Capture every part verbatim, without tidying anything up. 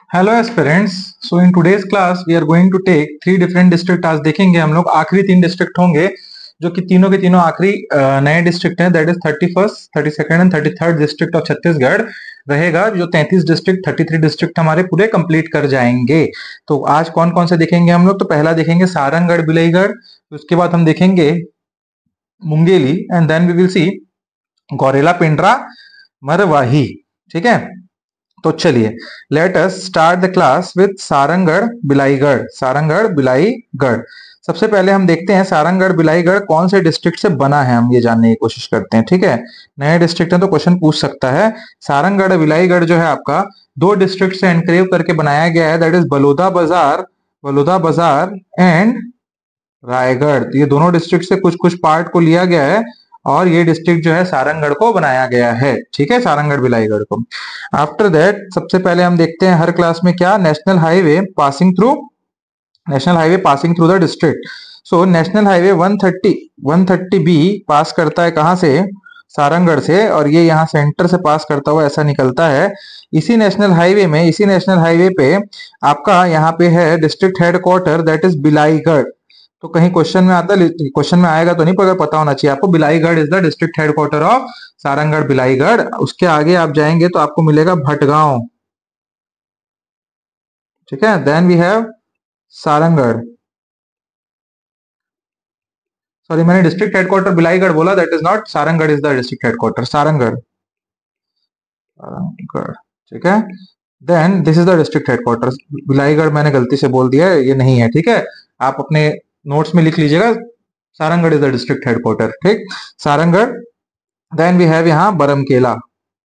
Hello aspirants. So in today's class we are going to take three different district. आज देखेंगे हम लोग आखिरी तीन डिस्ट्रिक्ट होंगे जो कि तीनों के तीनों आखिरी अ, नए डिस्ट्रिक्ट हैं। That is thirty first thirty second and thirty third district of Chhattisgarh रहेगा। जो तैंतीस डिस्ट्रिक्ट थर्टी थ्री डिस्ट्रिक्ट हमारे पूरे कंप्लीट कर जाएंगे। तो आज कौन कौन से देखेंगे हम लोग? तो पहला देखेंगे सारंगढ़ बिलाईगढ़, उसके बाद हम देखेंगे Mungeli and then we will see Gaurela Pendra Marwahi. ठीक है, तो चलिए let us start the class with Sarangarh Bilaigarh. Sarangarh Bilaigarh सबसे पहले हम देखते हैं सारंगढ़ बिलाईगढ़ कौन से डिस्ट्रिक्ट से बना है, हम ये जानने की कोशिश करते हैं। ठीक है, नए डिस्ट्रिक्ट है तो क्वेश्चन पूछ सकता है। सारंगढ़ बिलाईगढ़ जो है आपका दो डिस्ट्रिक्ट से एनक्लेव करके बनाया गया है। दैट इज बलौदा बाजार, बलौदा बाजार एंड रायगढ़। तो ये दोनों डिस्ट्रिक्ट से कुछ कुछ पार्ट को लिया गया है और ये डिस्ट्रिक्ट जो है सारंगढ़ को बनाया गया है। ठीक है, सारंगढ़ बिलाईगढ़ को। आफ्टर दैट सबसे पहले हम देखते हैं हर क्लास में क्या, national highway passing through, national highway passing through the district. So national highway one thirty one thirty B pass करता है कहां से? सारंगढ़ से, और ये यहाँ सेंटर से पास करता हुआ ऐसा निकलता है। इसी नेशनल हाईवे में, इसी नेशनल हाईवे पे आपका यहाँ पे है district headquarter, that is Bilaigarh. तो कहीं क्वेश्चन में आता, क्वेश्चन में आएगा तो नहीं, पर पता होना चाहिए आपको। Bilaigarh is the district headquarter of Sarangarh Bilaigarh. उसके आगे आप जाएंगे तो आपको मिलेगा भटगांव। ठीक है, then we have Sarangarh. Sorry, मैंने डिस्ट्रिक्ट हेडक्वार्टर बिलाईगढ़ बोला, that is not, Sarangarh is the district headquarter. Sarangarh, Sarangarh. ठीक है, then this is the district headquarter. Bilaigarh मैंने गलती से बोल दिया है, ये नहीं है। ठीक है, आप अपने नोट्स में लिख लीजिएगा, Sarangarh is the district headquarter. ठीक, सारंगढ़। देन वी हैव यहाँ बरमकेला।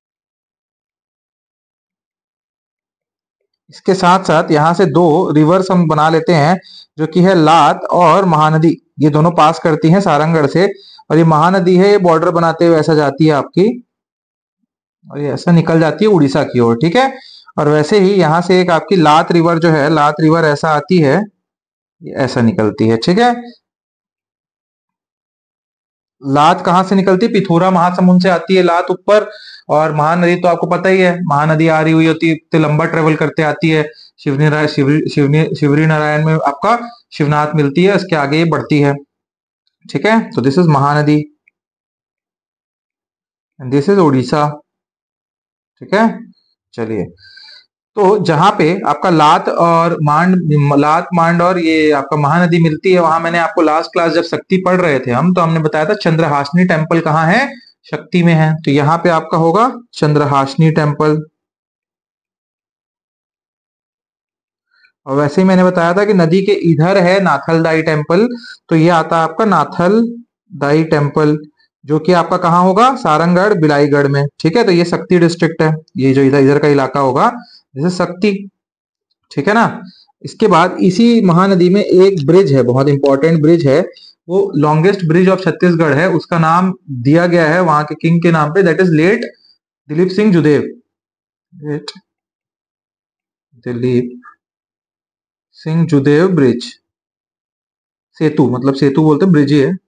इसके साथ साथ यहाँ से दो रिवर्स हम बना लेते हैं, जो कि है लात और महानदी। ये दोनों पास करती हैं सारंगढ़ से, और ये महानदी है, ये बॉर्डर बनाते हुए ऐसा जाती है आपकी, और ये ऐसा निकल जाती है उड़ीसा की ओर। ठीक है, और वैसे ही यहाँ से एक आपकी लात रिवर जो है, लात रिवर ऐसा आती है, ये ऐसा निकलती है। ठीक है, लात कहाँ से निकलती है? पिथौरा महासमुंद से आती है लात ऊपर। और महानदी तो आपको पता ही है, महानदी आ रही हुई होती है, इतने लंबा ट्रेवल करते आती है। शिवनी नारायण, शिवरी शिवनी शिवरी नारायण में आपका शिवनाथ मिलती है, इसके आगे ये बढ़ती है। ठीक है, तो this is Mahanadi and this is Orissa. ठीक है, चलिए, तो जहां पे आपका लात और मांड, लात मांड और ये आपका महानदी मिलती है, वहां मैंने आपको लास्ट क्लास जब शक्ति पढ़ रहे थे हम, तो हमने बताया था चंद्रहासनी टेम्पल कहाँ है? शक्ति में है। तो यहाँ पे आपका होगा चंद्रहासनी टेम्पल। और वैसे ही मैंने बताया था कि नदी के इधर है नाथलदाई टेम्पल, तो ये आता है आपका नाथलदाई टेम्पल, जो कि आपका कहाँ होगा? सारंगढ़ बिलाईगढ़ में। ठीक है, तो ये शक्ति डिस्ट्रिक्ट है, ये जो इधर इधर का इलाका होगा जैसे शक्ति। ठीक है ना। इसके बाद इसी महानदी में एक ब्रिज है, बहुत इंपॉर्टेंट ब्रिज है, वो लॉन्गेस्ट ब्रिज ऑफ छत्तीसगढ़ है। उसका नाम दिया गया है वहां के किंग के नाम पे, that is late Dilip Singh Judeo. Late Dilip Singh Judeo bridge. सेतु, मतलब सेतु बोलते हैं, ब्रिज ही है।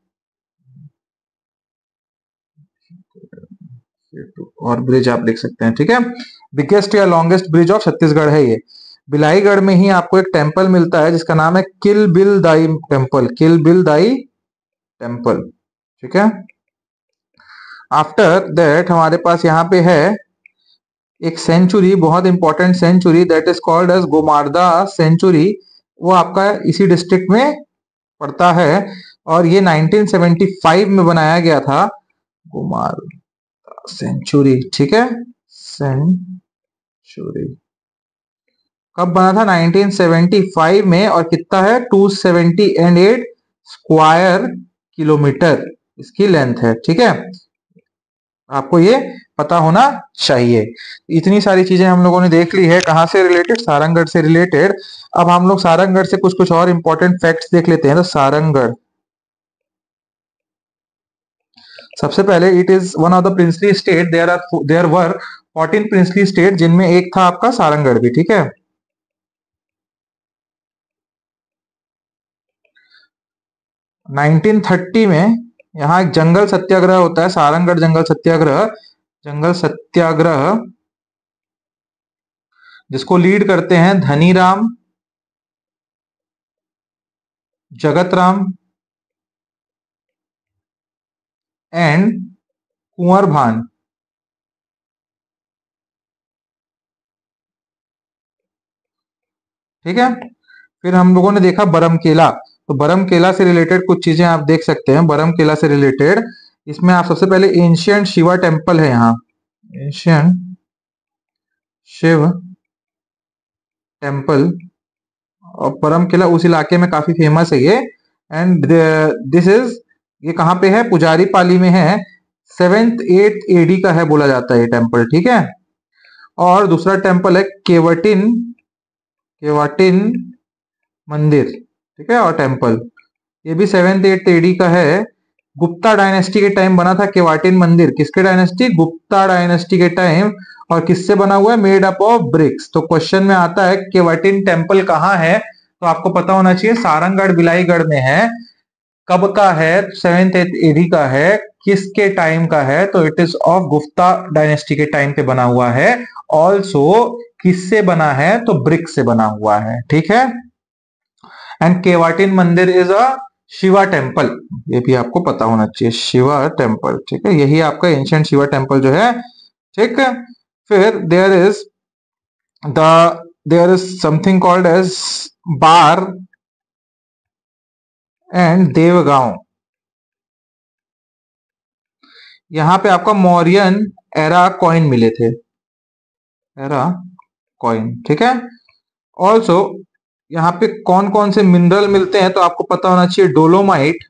सेतु और ब्रिज आप लिख सकते हैं। ठीक है, बिगेस्ट या लॉन्गेस्ट ब्रिज ऑफ छत्तीसगढ़ है ये। बिलाईगढ़ में ही आपको एक टेम्पल मिलता है जिसका नाम है किल बिल दाई टेम्पल, किल बिल दाई टेम्पल। ठीक है, आफ्टर दैट हमारे पास यहाँ पे है एक सेंचुरी, बहुत important sanctuary, that is called as Gomarda sanctuary. वो आपका इसी डिस्ट्रिक्ट में पड़ता है, और ये नाइनटीन सेवेंटी फाइव में बनाया गया था, गोमारदा सेंचुरी। ठीक है, सेंचुरी कब बना था? नाइनटीन सेवेंटी फाइव में, और कितना है? Two seventy and eight square kilometre इसकी लेंथ है। ठीक है, आपको ये पता होना चाहिए। इतनी सारी चीजें हम लोगों ने देख ली है, कहां से रिलेटेड? सारंगढ़ से रिलेटेड। अब हम लोग सारंगढ़ से कुछ कुछ और इंपॉर्टेंट फैक्ट्स देख लेते हैं। तो सारंगढ़ सबसे पहले, it is one of the princely state, there are there were fourteen princely state, जिनमें एक था आपका सारंगढ़ भी। ठीक है, नाइनटीन थर्टी में यहाँ एक जंगल सत्याग्रह होता है, सारंगढ़ जंगल सत्याग्रह। जंगल सत्याग्रह जिसको लीड करते हैं धनीराम, जगत राम एंड कुंवर भान। ठीक है, फिर हम लोगों ने देखा बरमकेला। तो बरमकेला से रिलेटेड कुछ चीजें आप देख सकते हैं। बरमकेला से रिलेटेड इसमें आप सबसे पहले एंशियंट शिवा टेम्पल है यहाँ, एंशियंट शिव टेम्पल, और बरमकेला उस इलाके में काफी फेमस है ये। एंड दिस इज, ये कहाँ पे है, पुजारी पाली में है। सेवेंथ एट एडी का है बोला जाता है ये टेम्पल। ठीक है, और दूसरा टेम्पल है केवटिन, केवटिन मंदिर। ठीक है, और टेम्पल ये भी सेवेंथ एट एडी का है। गुप्ता डायनेस्टी के टाइम बना था केवाटिन मंदिर। किसके डायनेस्टी, गुप्ता डायनेस्टी के टाइम। और किससे बना हुआ है, मेड अप ऑफ ब्रिक्स। तो क्वेश्चन में आता है केवाटिन टेम्पल कहाँ है, तो आपको पता होना चाहिए सारंगगढ़ बिलाईगढ़ में है। कब का है, सेवेंथ एडी का है। किसके टाइम का है, तो it is of Gupta dynasty के टाइम पे बना हुआ है। ऑल्सो किससे बना है, तो ब्रिक से बना हुआ है। ठीक है, एंड केवाटिन मंदिर इज अ शिवा टेम्पल, ये भी आपको पता होना चाहिए, शिवा टेम्पल। ठीक है, यही आपका एंशियंट शिवा टेम्पल जो है। ठीक है, फिर there is the there is something called as Bar and Deogaon. यहां पे आपका मौर्यन एरा कॉइन मिले थे, एरा कॉइन। ठीक है, ऑल्सो यहाँ पे कौन कौन से मिनरल मिलते हैं, तो आपको पता होना चाहिए डोलोमाइट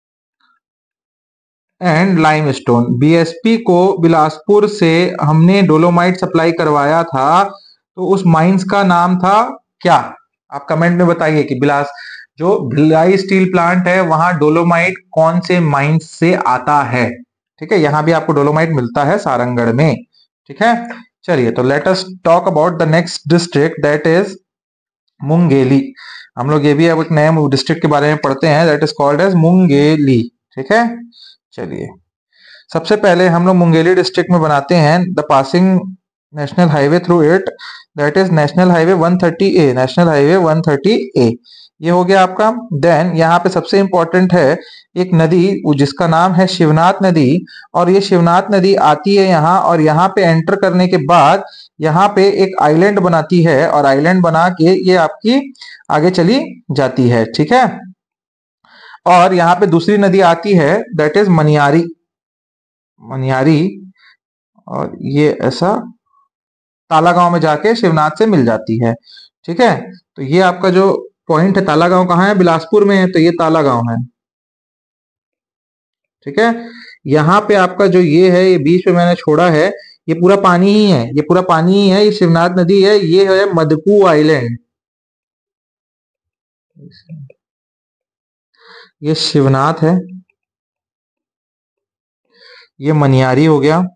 एंड लाइमस्टोन। बीएसपी को बिलासपुर से हमने डोलोमाइट सप्लाई करवाया था, तो उस माइंस का नाम था क्या, आप कमेंट में बताइए कि बिलास जो भिलाई स्टील प्लांट है वहां डोलोमाइट कौन से माइंस से आता है। ठीक है, यहां भी आपको डोलोमाइट मिलता है सारंगगढ़ में। ठीक है, चलिए तो let us talk about the next district, that is Mungeli. हम लोग ये भी अब एक नए डिस्ट्रिक्ट के बारे में पढ़ते हैं, that is called as Mungeli. ठीक है, चलिए सबसे पहले हम लोग मुंगेली डिस्ट्रिक्ट में बनाते हैं the passing national highway through it, that is national highway one thirty A, national highway one thirty A, ये हो गया आपका। देन यहाँ पे सबसे इंपॉर्टेंट है एक नदी जिसका नाम है शिवनाथ नदी, और ये शिवनाथ नदी आती है यहाँ, और यहाँ पे एंटर करने के बाद यहाँ पे एक आइलैंड बनाती है, और आइलैंड बना के ये आपकी आगे चली जाती है। ठीक है, और यहाँ पे दूसरी नदी आती है दैट इज मनियारी, मनियारी, और ये ऐसा तालागांव में जाके शिवनाथ से मिल जाती है। ठीक है, तो ये आपका जो पॉइंट है, तालागांव कहाँ है, बिलासपुर में है, तो ये तालागांव है। ठीक है, यहाँ पे आपका जो ये है, ये बीच में मैंने छोड़ा है, ये पूरा पानी ही है, ये पूरा पानी ही है, ये शिवनाथ नदी है, ये है मदकू आइलैंड, ये शिवनाथ है, ये मनियारी हो गया।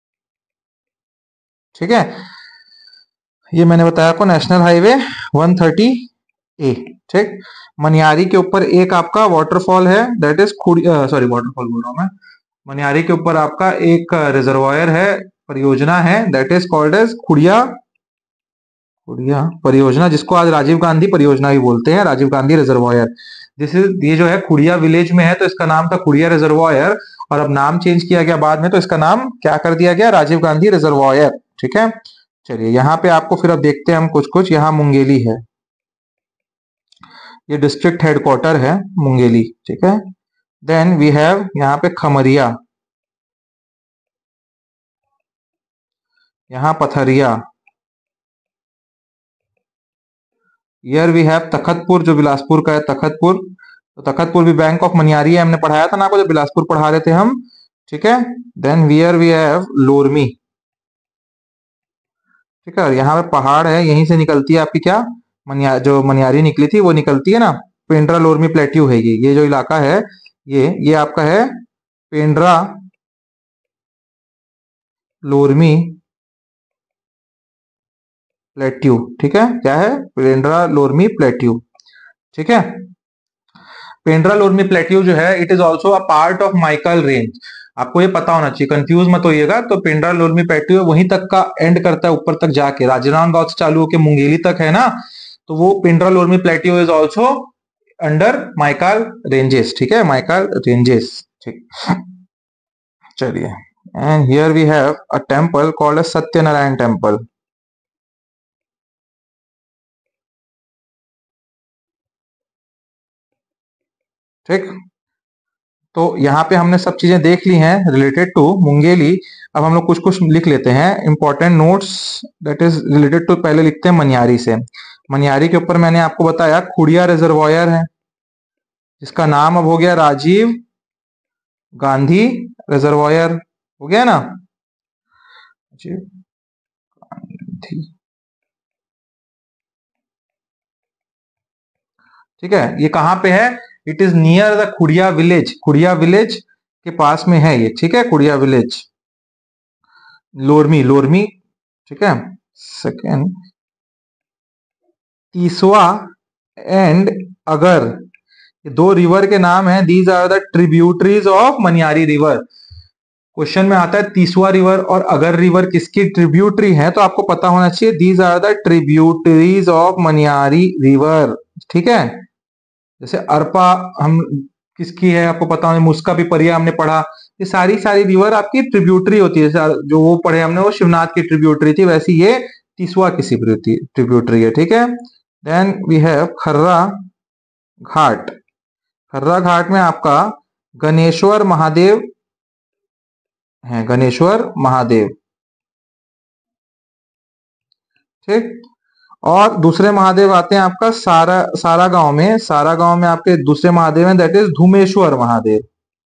ठीक है, ये मैंने बताया आपको national highway one thirty A. ठीक, मनियारी के ऊपर एक आपका वाटरफॉल है, दैट इज सॉरी वाटरफॉल बोल रहा हूं मैं, मनियारी के ऊपर आपका एक रिजर्वायर है, परियोजना है, that is called as Khudiya, Khudiya परियोजना, जिसको आज राजीव गांधी परियोजना भी बोलते हैं, Rajiv Gandhi reservoir. This is, ये जो है खुड़िया विलेज में है, तो इसका नाम था खुड़िया रिजर्वायर, और अब नाम चेंज किया गया बाद में, तो इसका नाम क्या कर दिया गया, राजीव गांधी रिजर्वायर। ठीक है, चलिए यहाँ पे आपको फिर अब देखते हैं हम कुछ कुछ। यहाँ मुंगेली है, ये डिस्ट्रिक्ट हेडक्वार्टर है मुंगेली। ठीक है, देन वी हैव यहाँ पे खमरिया, यहाँ Pathariya, here we have Takhatpur जो बिलासपुर का है, तखतपुर। तो तखतपुर भी बैंक ऑफ मनियारी है, हमने पढ़ाया था ना आपको जब बिलासपुर पढ़ा रहे थे हम। ठीक है, then here we have Lormi. ठीक है, और यहाँ पे पहाड़ है, यहीं से निकलती है आपकी क्या, मनिया जो मनियारी निकली थी वो निकलती है ना, पेंड्रा लोरमी प्लेट्यू है ये ये जो इलाका है, ये ये आपका है पेंड्रा लोरमी प्लेट्यू। ठीक है, क्या है, पेंड्रा लोरमी प्लेट्यू। ठीक है, पेंड्रा लोरमी प्लेट्यू जो है, it is also a part of Maikal range. आपको ये पता होना चाहिए, कंफ्यूज मत होइएगा। तो पिंडरा लोरमी प्लेट्यू वहीं तक का एंड करता है, ऊपर तक जाके राजनांदगांव से चालू होकर मुंगेली तक है ना, तो वो Pendra Lormi plateau is also under Maikal ranges. ठीक है, माइकाल रेंजेस। ठीक, चलिए, and here we have a temple called a Satyanarayan temple. ठीक, तो यहाँ पे हमने सब चीजें देख ली हैं रिलेटेड टू मुंगेली। अब हम लोग कुछ कुछ लिख लेते हैं important notes that is related to. पहले लिखते हैं मनियारी से। मनियारी के ऊपर मैंने आपको बताया खुड़िया रिजर्वायर है, जिसका नाम अब हो गया राजीव गांधी रिजर्वायर, हो गया ना, राजीव गांधी। ठीक है, ये कहाँ पे है? It is near the Khudiya village, Khudiya village के पास में है ये। ठीक है, खुड़िया विलेज, लोरमी, लोरमी। ठीक है, सेकेंड तीसवा एंड अगर, ये दो रिवर के नाम हैं, these are the tributaries of Maniyari river. Question में आता है तीसवा रिवर और अगर रिवर किसकी ट्रिब्यूटरी है, तो आपको पता होना चाहिए these are the tributaries of Maniyari river. ठीक है, जैसे अरपा हम किसकी है आपको पता होना, मुस्का पिपरिया हमने पढ़ा, ये सारी सारी रिवर आपकी ट्रिब्यूटरी होती है। जो वो पढ़े हमने वो शिवनाथ की ट्रिब्यूटरी थी, वैसी ये तीसवा किसी ट्रिब्यूटरी है। ठीक है, then we have Kharra Ghat. Kharra Ghat में आपका गणेश्वर महादेव है, गणेश्वर महादेव। ठीक, और दूसरे महादेव आते हैं आपका सारा सारा गांव में। सारा गांव में आपके दूसरे महादेव हैं, दैट इज धूमेश्वर महादेव,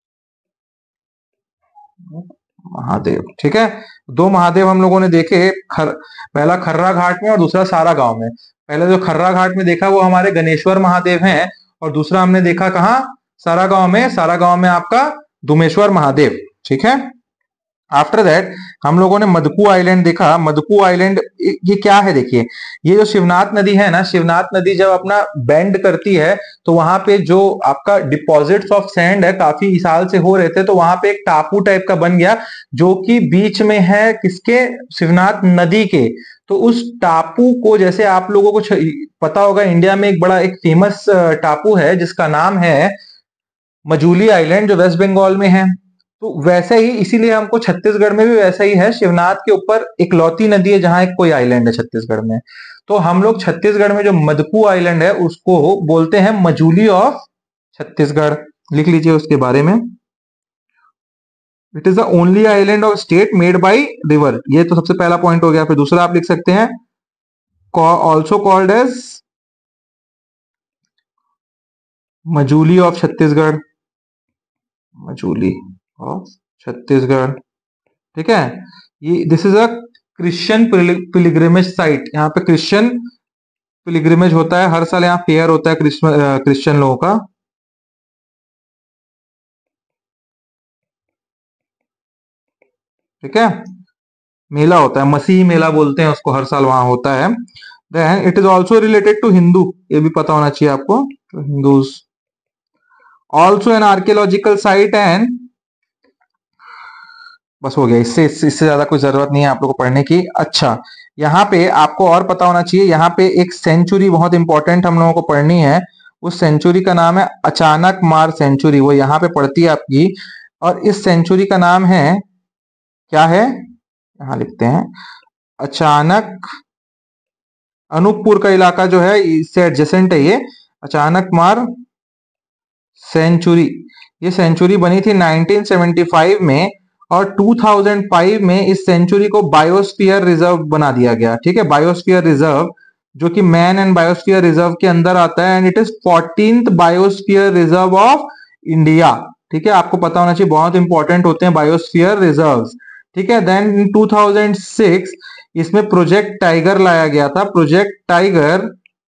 महादेव। ठीक है, दो महादेव हम लोगों ने देखे, खर, पहला खर्रा घाट में और दूसरा सारा गांव में। पहले जो खर्रा घाट में देखा वो हमारे गणेश्वर महादेव हैं, और दूसरा हमने देखा कहाँ, सारा गांव में। सारा गांव में आपका धूमेश्वर महादेव। ठीक है, आफ्टर दैट हम लोगों ने मदकू आइलैंड देखा। मदकू आइलैंड ये क्या है? देखिए, ये जो शिवनाथ नदी है ना, शिवनाथ नदी जब अपना बेंड करती है तो वहां पे जो आपका डिपॉजिट्स ऑफ सैंड है काफी साल से हो रहे थे, तो वहां पे एक टापू टाइप का बन गया जो कि बीच में है किसके, शिवनाथ नदी के। तो उस टापू को, जैसे आप लोगों को पता होगा इंडिया में एक बड़ा एक फेमस टापू है जिसका नाम है मजूली आइलैंड, जो वेस्ट बंगाल में है। तो वैसे ही, इसीलिए हमको छत्तीसगढ़ में भी वैसा ही है, शिवनाथ के ऊपर एक लौती नदी है जहां एक कोई आइलैंड है छत्तीसगढ़ में। तो हम लोग छत्तीसगढ़ में जो मदकू आइलैंड है उसको बोलते हैं मजूली ऑफ छत्तीसगढ़। लिख लीजिए उसके बारे में। It is the only island of state made by river. ये तो सबसे पहला पॉइंट हो गया। फिर दूसरा आप लिख सकते हैं also called as Majuli of Chhattisgarh, Majuli of Chhattisgarh. ठीक है, ये this is a Christian pilgrimage site. यहाँ पे क्रिश्चियन पिलग्रिमेज होता है हर साल, यहाँ फेयर होता है क्रिश्चियन लोगों का। ठीक है, मेला होता है, मसीही मेला बोलते हैं उसको, हर साल वहां होता है। Then it is also related to Hindu, ये भी पता होना चाहिए आपको, तो Hindus. Also an archaeological site and, बस हो गया, इससे इससे ज्यादा कोई जरूरत नहीं है आप लोगों को पढ़ने की। अच्छा, यहाँ पे आपको और पता होना चाहिए, यहाँ पे एक सेंचुरी बहुत इंपॉर्टेंट हम लोगों को पढ़नी है। उस सेंचुरी का नाम है अचानक मार सेंचुरी, वो यहाँ पे पड़ती है आपकी। और इस सेंचुरी का नाम है क्या है, यहाँ लिखते हैं अचानक, अनूपपुर का इलाका जो है इससे एडजेसेंट है ये, अचानक मार सेंचुरी। ये सेंचुरी बनी थी नाइनटीन सेवेंटी फाइव में, और टू थाउजेंड फाइव में इस सेंचुरी को बायोस्फीयर रिजर्व बना दिया गया। ठीक है, बायोस्फीयर रिजर्व, जो कि मैन एंड बायोस्फीयर रिजर्व के अंदर आता है, and it is fourteenth biosphere reserve of India. ठीक है, आपको पता होना चाहिए, बहुत इंपॉर्टेंट होते हैं बायोस्फीयर रिजर्व्स। ठीक है, then in two thousand six इसमें प्रोजेक्ट टाइगर लाया गया था, प्रोजेक्ट टाइगर,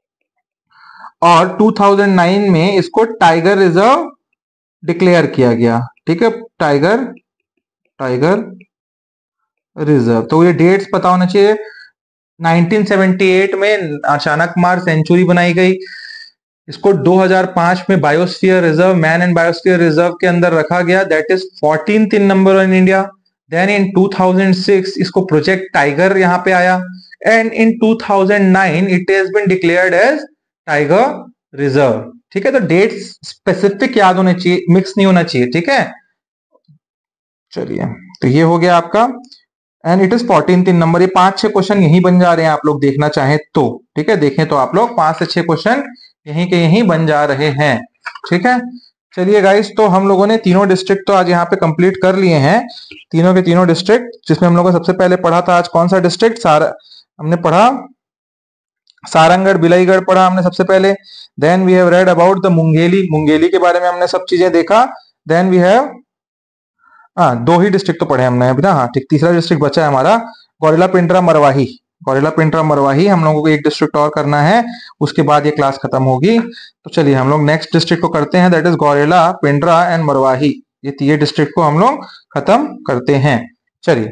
और टू थाउजेंड नाइन में इसको टाइगर रिजर्व डिक्लेयर किया गया। ठीक है, टाइगर टाइगर रिजर्व। तो ये डेट्स पता होना चाहिए। नाइनटीन सेवेंटी एट में अचानक मार सेंचुरी बनाई गई, इसको दो हज़ार पाँच में biosphere reserve, man and biosphere reserve के अंदर रखा गया, that is fourteenth in number in India. Then in two thousand six इसको प्रोजेक्ट टाइगर यहाँ पे आया, and in two thousand nine it has been declared as tiger reserve. ठीक है, तो डेट्स स्पेसिफिक याद होने चाहिए, मिक्स नहीं होना चाहिए। ठीक है, चलिए, तो ये हो गया आपका, and it is fourteen in number. ये पांच छह क्वेश्चन यही बन जा रहे हैं, आप लोग देखना चाहें तो। ठीक है, देखें तो आप लोग पांच से छह क्वेश्चन यहीं के यहीं बन जा रहे हैं। ठीक है, चलिए गाइस, तो हम लोगों ने तीनों डिस्ट्रिक्ट तो आज यहाँ पे कंप्लीट कर लिए हैं, तीनों के तीनों डिस्ट्रिक्ट, जिसमें हम लोगों को सबसे पहले पढ़ा था आज कौन सा डिस्ट्रिक्ट, सारा हमने पढ़ा सारंगढ़ बिलाईगढ़ पढ़ा हमने सबसे पहले। Then we have read about the Mungeli, Mungeli के बारे में हमने सब चीजें देखा। देन वी हैव हाँ दो ही डिस्ट्रिक्ट तो पढ़े हमने अभी ना। हाँ ठीक, तीसरा डिस्ट्रिक्ट बचा है हमारा गौरेला पिंडरा मरवाही। गौरेला पिंडरा मरवाही हम लोगों को एक डिस्ट्रिक्ट और करना है, उसके बाद ये क्लास खत्म होगी। तो चलिए हम लोग नेक्स्ट डिस्ट्रिक्ट को करते हैं, that is Gaurela Pendra and Marwahi. ये तीन डिस्ट्रिक्ट को हम लोग खत्म करते हैं। चलिए,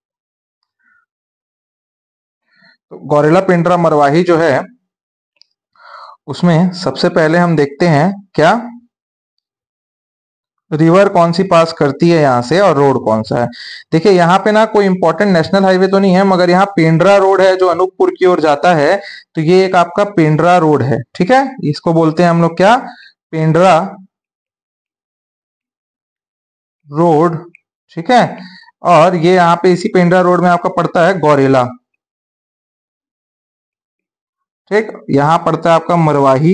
तो गौरेला पिंडरा मरवाही जो है उसमें सबसे पहले हम देखते हैं क्या रिवर कौन सी पास करती है यहाँ से और रोड कौन सा है। देखिए यहाँ पे ना कोई इंपॉर्टेंट नेशनल हाईवे तो नहीं है, मगर यहाँ पेंड्रा रोड है जो अनूपपुर की ओर जाता है, तो ये एक आपका पेंड्रा रोड है। ठीक है, इसको बोलते हैं हम लोग क्या, पेंड्रा रोड। ठीक है, और ये यहाँ पे इसी पेंड्रा रोड में आपका पड़ता है गौरेला। ठीक, यहाँ पड़ता है आपका मरवाही,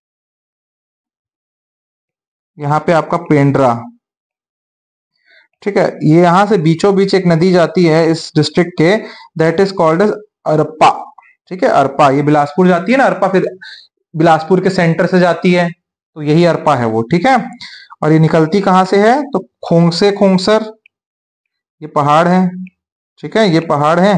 यहाँ पे आपका पेंड्रा। ठीक है, ये यहां से बीचों बीच एक नदी जाती है इस डिस्ट्रिक्ट के, that is called as Arpa. ठीक है, अरपा, ये बिलासपुर जाती है ना अरपा, फिर बिलासपुर के सेंटर से जाती है, तो यही अरपा है वो। ठीक है, और ये निकलती कहां से है, तो खोंगसे खोंगसर, ये पहाड़ है। ठीक है, ये पहाड़ है,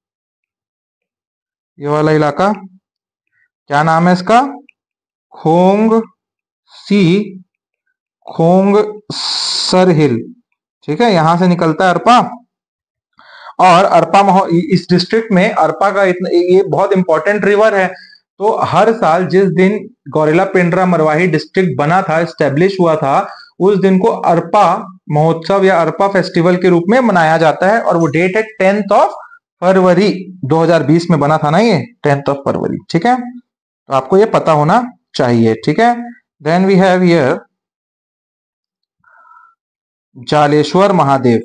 ये वाला इलाका क्या नाम है इसका, खोंग सी खोंग सर हिल। ठीक है, यहां से निकलता है अरपा, और अरपा इस डिस्ट्रिक्ट में अरपा का इतना ये बहुत इंपॉर्टेंट रिवर है। तो हर साल जिस दिन गौरेला पिंडरा मरवाही डिस्ट्रिक्ट बना था, स्टेब्लिश हुआ था, उस दिन को अरपा महोत्सव या अरपा फेस्टिवल के रूप में मनाया जाता है, और वो डेट है टेंथ ऑफ फरवरी दो हज़ार बीस में बना था ना ये, टेंथ ऑफ फरवरी। ठीक है, तो आपको ये पता होना चाहिए। ठीक है, then we have here Jaleshwar Mahadev.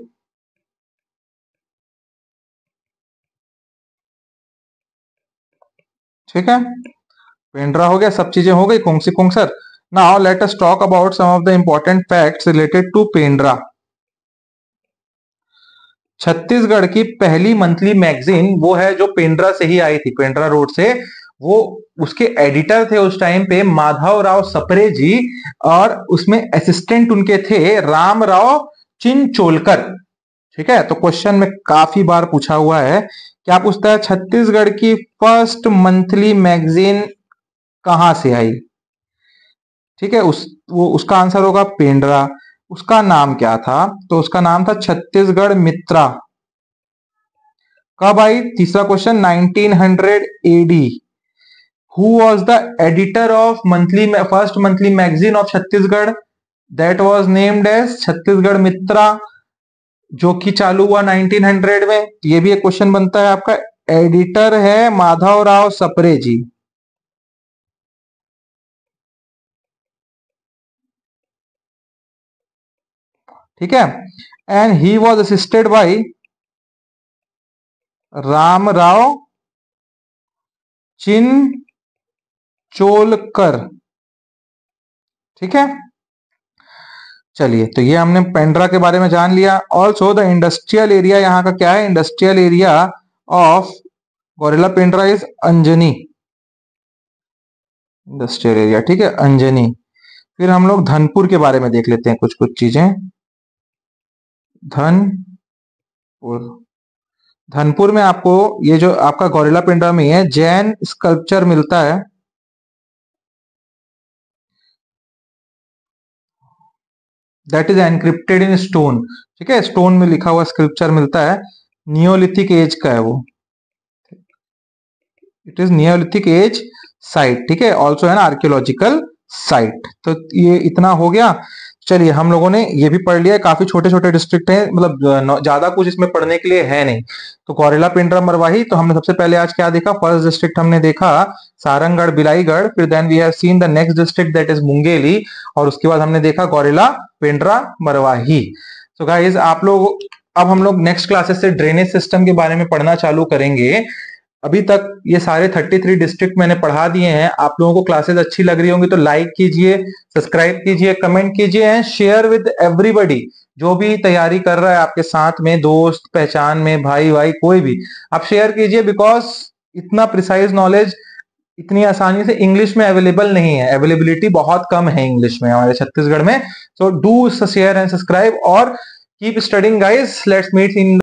ठीक है, पेंड्रा हो गया, सब चीजें हो गई, खोंगसी Khongsara. Now let us talk about some of the important facts related to Pendra. Chhattisgarh की पहली मंथली मैगजीन वो है जो पेंड्रा से ही आई थी, पेंड्रा रोड से। वो उसके एडिटर थे उस टाइम पे माधव राव सपरे जी, और उसमें असिस्टेंट उनके थे राम राव चिनचोलकर। ठीक है, तो क्वेश्चन में काफी बार पूछा हुआ है, क्या पूछता है, छत्तीसगढ़ की फर्स्ट मंथली मैगजीन कहां से आई। ठीक है, उस वो उसका आंसर होगा पेंड्रा। उसका नाम क्या था, तो उसका नाम था छत्तीसगढ़ मित्रा। कब आई, तीसरा question, nineteen hundred AD. Who was the editor of monthly first monthly magazine of Chhattisgarh, that was named as Chhattisgarh Mitra, जो कि चालू हुआ नाइनटीन हंड्रेड में। ये भी एक क्वेश्चन बनता है आपका, एडिटर है माधव राव सपरे जी। ठीक है, and he was assisted by Ram Rao Chincholkar. ठीक है, चलिए, तो ये हमने पेंड्रा के बारे में जान लिया। ऑल्सो द इंडस्ट्रियल एरिया यहाँ का क्या है, industrial area of Gaurela Pendra is Anjani, industrial area. ठीक है, अंजनी। फिर हम लोग धनपुर के बारे में देख लेते हैं कुछ कुछ चीजें। धनपुर, धनपुर में आपको ये जो आपका गौरेला पिंडरा में है जैन स्कल्पचर मिलता है। That is encrypted in stone. ठीक है, स्टोन में लिखा हुआ स्क्रिप्चर मिलता है, नियोलिथिक एज का है वो। It is neolithic age site, ठीक है, ऑल्सो एन आर्कियोलॉजिकल साइट। तो ये इतना हो गया। चलिए हम लोगों ने ये भी पढ़ लिया, काफी छोटे छोटे डिस्ट्रिक्ट हैं, मतलब ज्यादा कुछ इसमें पढ़ने के लिए है नहीं। तो गौरेला, पेंड्रा, मरवाही। तो हमने सबसे पहले आज क्या देखा, फर्स्ट डिस्ट्रिक्ट हमने देखा सारंगगढ़, बिलाईगढ़। फिर then we have seen the next district that is Mungeli, और उसके बाद हमने देखा गौरेला, पेंड्रा, मरवाही। सो गाइस आप लोग, अब हम लोग नेक्स्ट क्लासेस से ड्रेनेज सिस्टम के बारे में पढ़ना चालू करेंगे। अभी तक ये सारे तैंतीस डिस्ट्रिक्ट मैंने पढ़ा दिए हैं। आप लोगों को क्लासेस अच्छी लग रही होंगी तो लाइक कीजिए, सब्सक्राइब कीजिए, कमेंट कीजिए एंड शेयर विद एवरीबॉडी। जो भी तैयारी कर रहा है आपके साथ में, दोस्त, पहचान में, भाई भाई कोई भी, आप शेयर कीजिए, बिकॉज इतना प्रिसाइज नॉलेज इतनी आसानी से इंग्लिश में अवेलेबल नहीं है, अवेलेबिलिटी बहुत कम है इंग्लिश में हमारे छत्तीसगढ़ में। So do share and subscribe और keep studying guys, let's meet in